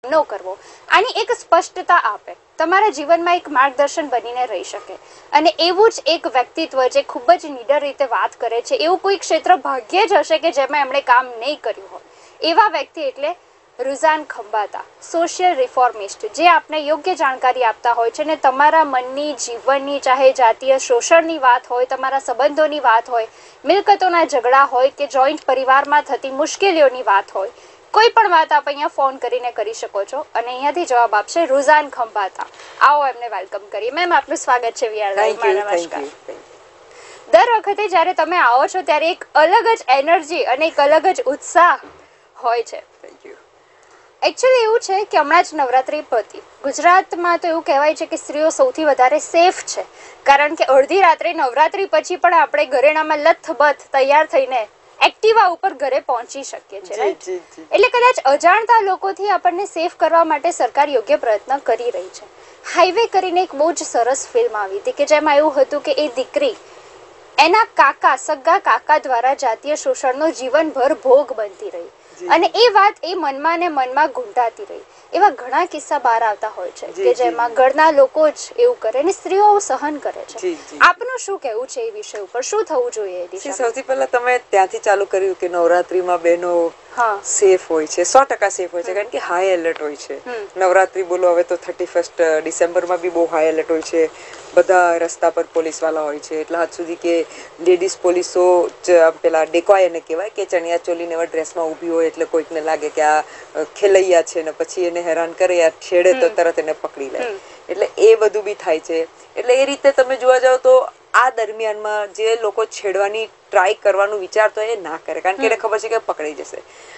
ન કરવો, આની એક સ્પષ્ટતા આપે, તમારા જીવનમાં એક માર્ગદર્શન બનીને રહી શકે. અને એવું જ એક વ્યક્તિત્વ જે ખૂબ જ નિડર રીતે વાત કરે છે, એવું કોઈ ક્ષેત્ર ભાગ્યે જ હશે કે જેમાં એમણે કામ નહીં કર્યું હોય. એવા વ્યક્તિ એટલે રુઝાન ખંબાતા, સોશિયલ રિફોર્મિસ્ટ, જે આપને યોગ્ય જાણકારી આપતા હોય છે. ને તમારા મનની, જીવનની, ચાહે જાતીય શોષણની વાત હોય, તમારા સંબંધોની વાત હોય, મિલકતોના ઝઘડા હોય કે જોઈન્ટ પરિવારમાં થતી મુશ્કેલીઓની વાત હોય, કોઈ પણ વાત આપ અહીંયા ફોન કરીને કરી શકો છો અને અહીંયાથી જવાબ આપશે રુઝાન ખંબાતા. આવો એમને વેલકમ કરીએ. મેમ, આપનું સ્વાગત છે વીઆર લાઈવમાં. નમસ્કાર. દર વખતે જ્યારે તમે આવો છો ત્યારે એક અલગ જ એનર્જી અને એક અલગ જ ઉત્સાહ હોય છે. એકચ્યુઅલી એવું છે કે હમણાં જ નવરાત્રી પતી. ગુજરાતમાં તો એવું કહેવાય છે કે સ્ત્રીઓ સૌથી વધારે સેફ છે, કારણ કે અડધી રાત્રે નવરાત્રી પછી પણ આપણે ઘરેણામાં લથબથ તૈયાર થઈને એક્ટિવા ઉપર ઘરે પહોંચી શકીએ છીએ. એટલે કદાચ અજાણતા લોકોથી આપણને સેફ કરવા માટે સરકાર યોગ્ય પ્રયત્ન કરી રહી છે. હાઈવે કરીને એક બહુ જ સરસ ફિલ્મ આવી હતી કે જેમાં એવું હતું કે એ દીકરી એના કાકા, સગા કાકા દ્વારા જાતીય શોષણનો જીવનભર ભોગ બનતી રહી અને એ વાત એ મનમાં ને મનમાં ગુંટાતી રહી. એવા ઘણા કિસ્સા બહાર આવતા હોય છે કે જેમાં ઘરના લોકો જ એવું કરે અને સ્ત્રીઓ સહન કરે છે. આપનું શું કહેવું છે એ વિષય ઉપર? શું થવું જોઈએ? સૌથી પહેલા તમે ત્યાંથી ચાલુ કર્યું કે નવરાત્રીમાં બહેનો સેફ હોય છે, 100% સેફ હોય છે, કારણ કે હાઈ એલર્ટ હોય છે. નવરાત્રી બોલો, હવે તો 31 ડિસેમ્બરમાં બી બહુ હાઈ એલર્ટ હોય છે. બધા રસ્તા પર પોલીસ વાળા હોય છે, એટલા હદ સુધી કે લેડીઝ પોલીસો પેલા ડેકોય એને કહેવાય કે ચણિયા ચોલીને એવા ડ્રેસમાં ઊભી હોય એટલે કોઈકને લાગે કે આ ખેલૈયા છે ને પછી એને હેરાન કરે, યાર છેડે તો તરત એને પકડી લે. એટલે એ બધું બી થાય છે. એટલે એ રીતે તમે જોવા જાવ તો આ દરમિયાનમાં જે લોકો છેડવાની ટ્રાય કરવાનું વિચારતો એ ના કરે, કારણ કે એને ખબર છે કે પકડાઈ જશે.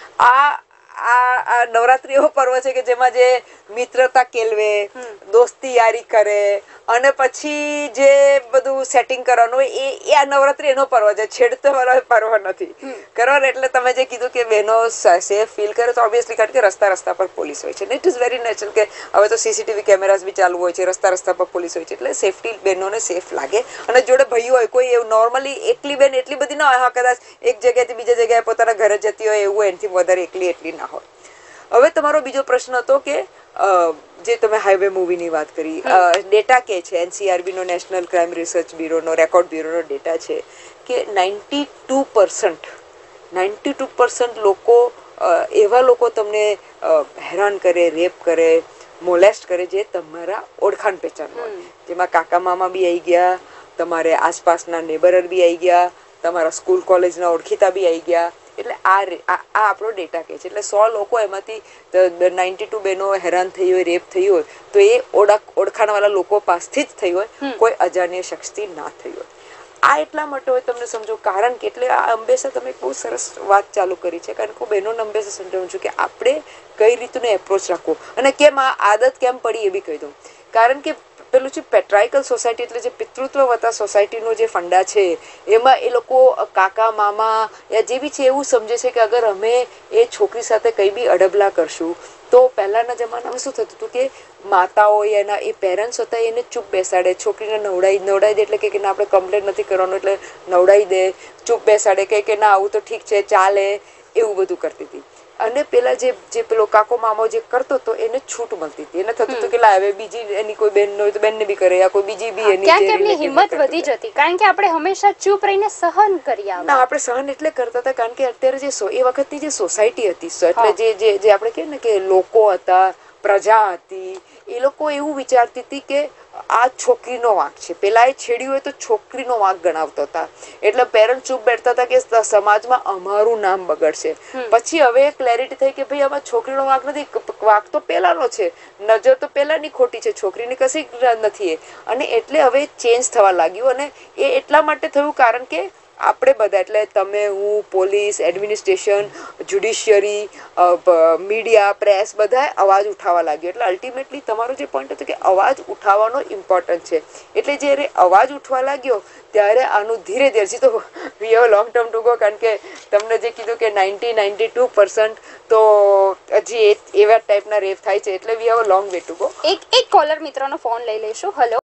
આ નવરાત્રી એવો પર્વ છે કે જેમાં જે મિત્રતા કેળવે, દોસ્તી યારી કરે અને પછી જે બધું સેટિંગ કરવાનું હોય એ આ નવરાત્રી એનો પર્વ છે, છેડતો વાળો પર્વ નથી. બરાબર? એટલે તમે જે કીધું કે બહેનો સેફ ફીલ કરે તો ઓબ્વિયસલી, કારણ કે રસ્તા પર પોલીસ હોય છે. ઇટ ઇઝ વેરી નેચરલ કે હવે તો સીસીટીવી કેમેરાસ બી ચાલુ હોય છે, રસ્તા પર પોલીસ હોય છે, એટલે સેફટી બહેનોને સેફ લાગે. અને જોડે ભાઈઓ હોય, કોઈ એવું નોર્મલી એકલી બેન એટલી બધી ના હોય, હા કદાચ એક જગ્યાએથી બીજા જગ્યાએ પોતાના ઘરે જતી હોય એવું એનાથી વધારે એટલી ના હોય. હવે તમારો બીજો પ્રશ્ન હતો કે જે તમે હાઈવે મૂવીની વાત કરી, ડેટા કે છે NCRB નો, નેશનલ ક્રાઇમ રિસર્ચ બ્યુરોનો, રેકોર્ડ બ્યુરોનો ડેટા છે કે 92% લોકો, એવા લોકો તમને હેરાન કરે, રેપ કરે, મોલેસ્ટ કરે જે તમારા ઓળખાણ પહેચાન હોય. જેમાં કાકા મામા બી આવી ગયા, તમારે આસપાસના નેબર બી આવી ગયા, તમારા સ્કૂલ કોલેજના ઓળખીતા બી આવી ગયા. એટલે આ આપણો ડેટા કહે છે. એટલે 100 લોકો એમાંથી 92 બહેનો હેરાન થઈ હોય, રેપ થઈ હોય, તો એ ઓળખાણવાળા લોકો પાસથી જ થઈ હોય, કોઈ અજાણ્ય શખ્સથી ના થઈ હોય. આ એટલા માટે હોય, તમને સમજો, કારણ કે એટલે આ હંમેશા તમે બહુ સરસ વાત ચાલુ કરી છે, કારણ કે બહેનોને હંમેશા સમજાવું છું કે આપણે કઈ રીતનો એપ્રોચ રાખવો અને કેમ આ આદત કેમ પડી એ બી કહી દઉં. કારણ કે પેલું છે પેટ્રાઇકલ સોસાયટી, એટલે જે પિતૃત્વ વત્તા સોસાયટીનો જે ફંડા છે, એમાં એ લોકો કાકા મામા યા જે બી છે એવું સમજે છે કે અગર અમે એ છોકરી સાથે કઈ બી અડબલા કરશું તો પહેલાના જમાનામાં શું થતું હતું કે માતાઓ એના એ પેરેન્ટ્સ હતા એને ચૂપ બેસાડે, છોકરીને નવડાવી દે, એટલે કે ના આપણે કમ્પ્લેન નથી કરવાનું એટલે નવડાવી દે, ચૂપ બેસાડે, કે ના આવું તો ઠીક છે ચાલે, એવું બધું કરતી હતી. અને પેલા જે પેલો કાકો મામો જે કરતો હતો એને છૂટ મળતી હતી. એને થતું હતું કે હવે બીજી એની કોઈ બેન હોય તો બેનને બી કરે, યા કોઈ બીજી બી એની હિંમત વધી જતી, કારણ કે આપણે હંમેશા ચૂપ રહીને સહન કર્યા. ના, આપણે સહન એટલે કરતા હતા કારણ કે અત્યારે જે એ વખતની જે સોસાયટી હતી, એટલે જે આપણે કહીએ ને કે લોકો હતા, પ્રજા હતી, એ લોકો એવું વિચારતી હતી કે આ છોકરીનો વાંક છે. પેલા એ છેડ્યું હોય તો છોકરીનો વાંક ગણાવતા હતા. એટલે પેરેન્ટ ચૂપ બેઠતા હતા કે સમાજમાં અમારું નામ બગડશે. પછી હવે ક્લેરિટી થઈ કે ભાઈ આમાં છોકરીનો વાંક નથી, વાંક તો પેલાનો છે, નજર તો પેલાની ખોટી છે, છોકરીની કશી નથી. અને એટલે હવે ચેન્જ થવા લાગ્યું. અને એ એટલા માટે થયું કારણ કે આપણે બધા, એટલે તમે, હું, police, administration, judiciary, media, press, બધા અવાજ ઉઠાવવા લાગ્યો. એટલે અલ્ટિમેટલી તમારો જે પોઈન્ટ હતો કે અવાજ ઉઠાવવાનો ઇમ્પોર્ટન્ટ છે. એટલે જ્યારે અવાજ ઉઠવા લાગ્યો ત્યારે આનું ધીરે ધીરે તો we have long term to go, કારણ કે તમને જે કીધું કે 92% તો હજી એવા ટાઈપના રેપ થાય છે. એટલે we have long way to go. એક કોલર મિત્રનો ફોન લઈ લઈશું. હેલો.